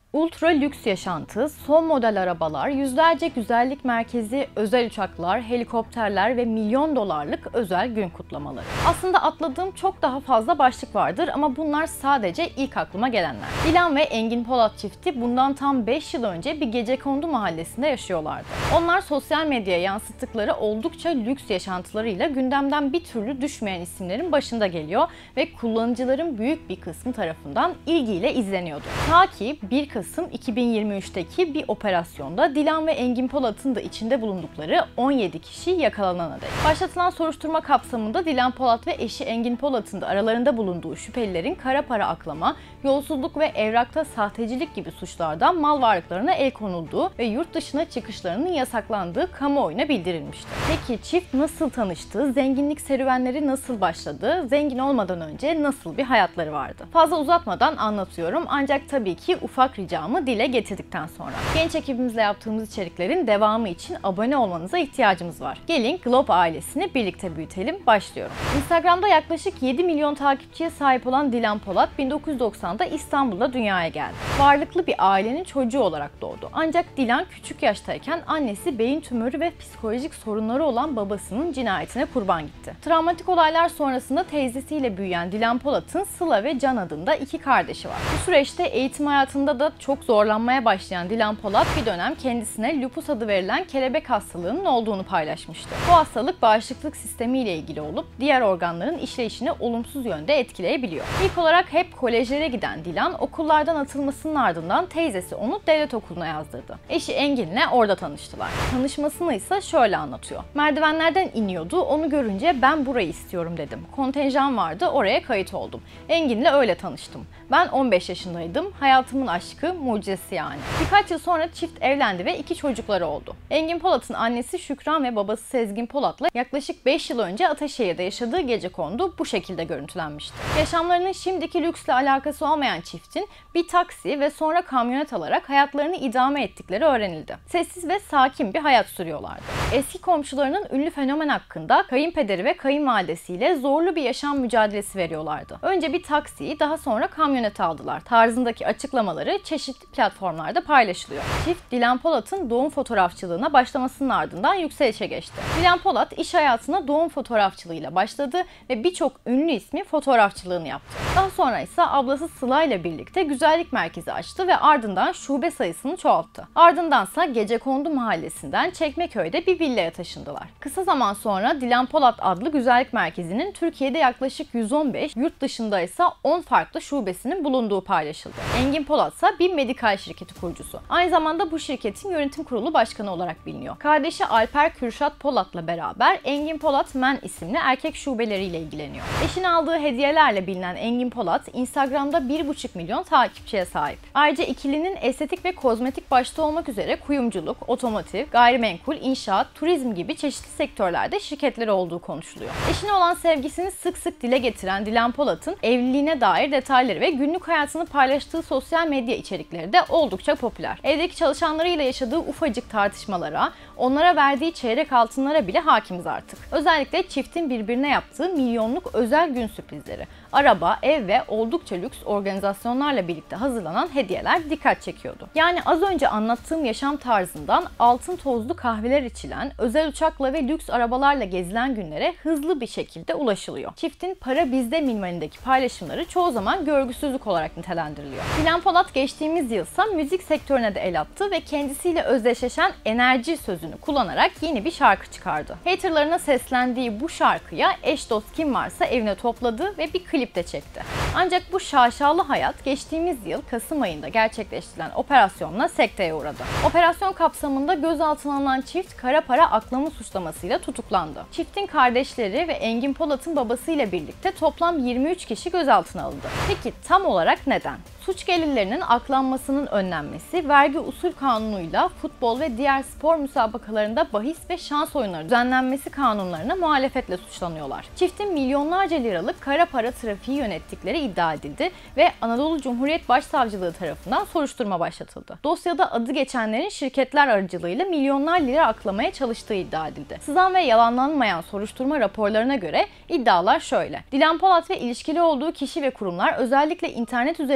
Ultra lüks yaşantı, son model arabalar, yüzlerce güzellik merkezi, özel uçaklar, helikopterler ve milyon dolarlık özel gün kutlamaları. Aslında atladığım çok daha fazla başlık vardır ama bunlar sadece ilk aklıma gelenler. Dilan ve Engin Polat çifti bundan tam 5 yıl önce bir gecekondu mahallesinde yaşıyorlardı. Onlar sosyal medyaya yansıttıkları oldukça lüks yaşantılarıyla gündemden bir türlü düşmeyen isimlerin başında geliyor ve kullanıcıların büyük bir kısmı tarafından ilgiyle izleniyordu. Ta ki 1 Kasım 2023'teki bir operasyonda Dilan ve Engin Polat'ın da içinde bulundukları 17 kişi yakalanana dek. Başlatılan soruşturma kapsamında Dilan Polat ve eşi Engin Polat'ın da aralarında bulunduğu şüphelilerin kara para aklama, yolsuzluk ve evrakta sahtecilik gibi suçlardan mal varlıklarına el konulduğu ve yurt dışına çıkışlarının yasaklandığı kamuoyuna bildirilmişti. Peki çift nasıl tanıştı? Zenginlik serüvenleri nasıl başladı? Zengin olmadan önce nasıl bir hayatları vardı? Fazla uzatmadan anlatıyorum ancak tabii ki ufak ricamı dile getirdikten sonra. Genç ekibimizle yaptığımız içeriklerin devamı için abone olmanıza ihtiyacımız var. Gelin Globe ailesini birlikte büyütelim. Başlıyorum. Instagram'da yaklaşık 7 milyon takipçiye sahip olan Dilan Polat 1990'da İstanbul'da dünyaya geldi. Varlıklı bir ailenin çocuğu olarak doğdu. Ancak Dilan küçük yaştayken annesi beyin tümörü ve psikolojik sorunları olan babasının cinayetine kurban gitti. Travmatik olaylar sonrasında teyzesiyle büyüyen Dilan Polat'ın Sıla ve Can adında 2 kardeşi var. Bu süreçte eğitim hayatında da çok zorlanmaya başlayan Dilan Polat bir dönem kendisine lupus adı verilen kelebek hastalığının olduğunu paylaşmıştı. Bu hastalık bağışıklık sistemiyle ilgili olup diğer organların işleyişini olumsuz yönde etkileyebiliyor. İlk olarak hep kolejlere giden Dilan okullardan atılmasının ardından teyzesi onu devlet okuluna yazdırdı. Eşi Engin'le orada tanıştılar. Tanışmasını ise şöyle anlatıyor. Merdivenlerden iniyordu, onu görünce ben burayı istiyorum dedim. Kontenjan vardı, oraya kayıt oldum. Engin'le öyle tanıştım. Ben 15 yaşındaydım, hayatımın aşkı, mucizesi yani. Birkaç yıl sonra çift evlendi ve 2 çocukları oldu. Engin Polat'ın annesi Şükran ve babası Sezgin Polat'la yaklaşık 5 yıl önce Ataşehir'de yaşadığı gecekondu bu şekilde görüntülenmişti. Yaşamlarının şimdiki lüksle alakası olmayan çiftin bir taksi ve sonra kamyonet alarak hayatlarını idame ettikleri öğrenildi. Sessiz ve sakin bir hayat sürüyorlardı. Eski komşularının ünlü fenomen hakkında kayınpederi ve kayınvalidesiyle zorlu bir yaşam mücadelesi veriyorlardı. Önce bir taksiyi, daha sonra kamyonet aldılar tarzındaki açıklamaları çeşitli platformlarda paylaşılıyor. Çift Dilan Polat'ın doğum fotoğrafçılığına başlamasının ardından yükselişe geçti. Dilan Polat iş hayatına doğum fotoğrafçılığıyla başladı ve birçok ünlü ismi fotoğrafçılığını yaptı. Daha sonra ise ablası Sıla ile birlikte güzellik merkezi açtı ve ardından şube sayısını çoğalttı. Ardındansa Gecekondu mahallesinden Çekmeköy'de bir villaya taşındılar. Kısa zaman sonra Dilan Polat adlı güzellik merkezinin Türkiye'de yaklaşık 115, yurt dışında ise 10 farklı şubesinin bulunduğu paylaşıldı. Engin Polat ise bir medikal şirketi kurucusu. Aynı zamanda bu şirketin yönetim kurulu başkanı olarak biliniyor. Kardeşi Alper Kürşat Polat'la beraber Engin Polat Men isimli erkek şubeleriyle ilgileniyor. Eşine aldığı hediyelerle bilinen Engin Polat, Instagram'da 1,5 milyon takipçiye sahip. Ayrıca ikilinin estetik ve kozmetik başta olmak üzere kuyumculuk, otomotiv, gayrimenkul, inşaat, turizm gibi çeşitli sektörlerde şirketleri olduğu konuşuluyor. Eşine olan sevgisini sık sık dile getiren Dilan Polat'ın evliliğine dair detayları ve günlük hayatını paylaştığı sosyal medya içerikleri de oldukça popüler. Evdeki çalışanlarıyla yaşadığı ufacık tartışmalara, onlara verdiği çeyrek altınlara bile hakimiz artık. Özellikle çiftin birbirine yaptığı milyonluk özel gün sürprizleri, araba, ev ve oldukça lüks organizasyonlarla birlikte hazırlanan hediyeler dikkat çekiyordu. Yani az önce anlattığım yaşam tarzından altın tozlu kahveler içilen, özel uçakla ve lüks arabalarla gezilen günlere hızlı bir şekilde ulaşılıyor. Çiftin para bizde minvalindeki paylaşımları çoğu zaman görgüsüzlük olarak nitelendiriliyor. Dilan Polat geçtiğimiz yılsa müzik sektörüne de el attı ve kendisiyle özdeşleşen enerji sözünü kullanarak yeni bir şarkı çıkardı. Haterlarına seslendiği bu şarkıya eş dost kim varsa evine topladı ve bir klip de çekti. Ancak bu şaşalı hayat geçtiğimiz yıl Kasım ayında gerçekleştirilen operasyonla sekteye uğradı. Operasyon kapsamında gözaltına alınan çift kara para aklama suçlamasıyla tutuklandı. Çiftin kardeşleri ve Engin Polat'ın babasıyla birlikte toplam 23 kişi gözaltına alındı. Peki tam olarak neden? Suç gelirlerinin aklanmasının önlenmesi, vergi usul kanunuyla futbol ve diğer spor müsabakalarında bahis ve şans oyunları düzenlenmesi kanunlarına muhalefetle suçlanıyorlar. Çiftin milyonlarca liralık kara para trafiği yönettikleri iddia edildi ve Anadolu Cumhuriyet Başsavcılığı tarafından soruşturma başlatıldı. Dosyada adı geçenlerin şirketler aracılığıyla milyonlar lira aklamaya çalıştığı iddia edildi. Sızan ve yalanlanmayan soruşturma raporlarına göre iddialar şöyle. Dilan Polat ve ilişkili olduğu kişi ve kurumlar özellikle internet üzerinden yapılan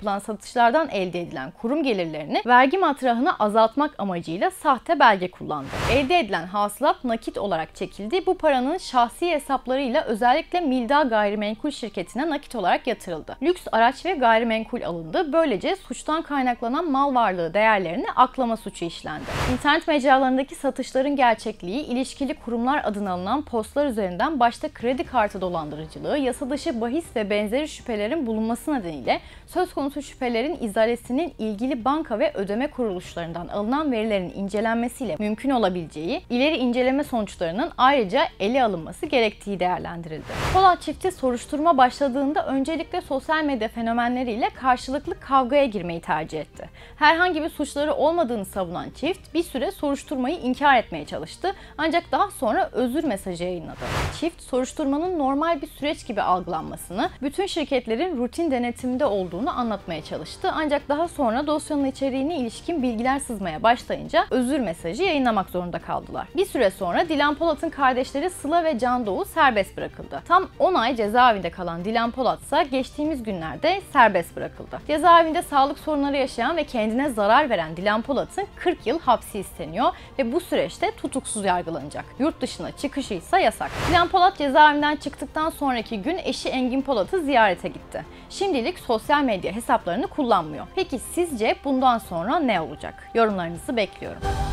yapılan satışlardan elde edilen kurum gelirlerini vergi matrahını azaltmak amacıyla sahte belge kullandı. Elde edilen hasılat nakit olarak çekildi. Bu paranın şahsi hesaplarıyla özellikle Milda Gayrimenkul şirketine nakit olarak yatırıldı. Lüks araç ve gayrimenkul alındı. Böylece suçtan kaynaklanan mal varlığı değerlerini aklama suçu işlendi. İnternet mecralarındaki satışların gerçekliği, ilişkili kurumlar adına alınan postlar üzerinden başta kredi kartı dolandırıcılığı, yasa dışı bahis ve benzeri şüphelerin bulunması nedeniyle söz konusu şüphelerin izalesinin ilgili banka ve ödeme kuruluşlarından alınan verilerin incelenmesiyle mümkün olabileceği, ileri inceleme sonuçlarının ayrıca ele alınması gerektiği değerlendirildi. Polat çifti soruşturma başladığında öncelikle sosyal medya fenomenleriyle karşılıklı kavgaya girmeyi tercih etti. Herhangi bir suçları olmadığını savunan çift bir süre soruşturmayı inkar etmeye çalıştı, ancak daha sonra özür mesajı yayınladı. Çift soruşturmanın normal bir süreç gibi algılanmasını, bütün şirketlerin rutin denetimde olduğunu anlatmaya çalıştı, ancak daha sonra dosyanın içeriğine ilişkin bilgiler sızmaya başlayınca özür mesajı yayınlamak zorunda kaldılar. Bir süre sonra Dilan Polat'ın kardeşleri Sıla ve Can Doğu serbest bırakıldı. Tam 10 ay cezaevinde kalan Dilan Polat ise geçtiğimiz günlerde serbest bırakıldı. Cezaevinde sağlık sorunları yaşayan ve kendine zarar veren Dilan Polat'ın 40 yıl hapsi isteniyor ve bu süreçte tutuksuz yargılanacak. Yurt dışına çıkışı ise yasak. Dilan Polat cezaevinden çıktıktan sonraki gün eşi Engin Polat'ı ziyarete gitti. Şimdilik sosyal medya hesaplarını kullanmıyor. Peki sizce bundan sonra ne olacak? Yorumlarınızı bekliyorum.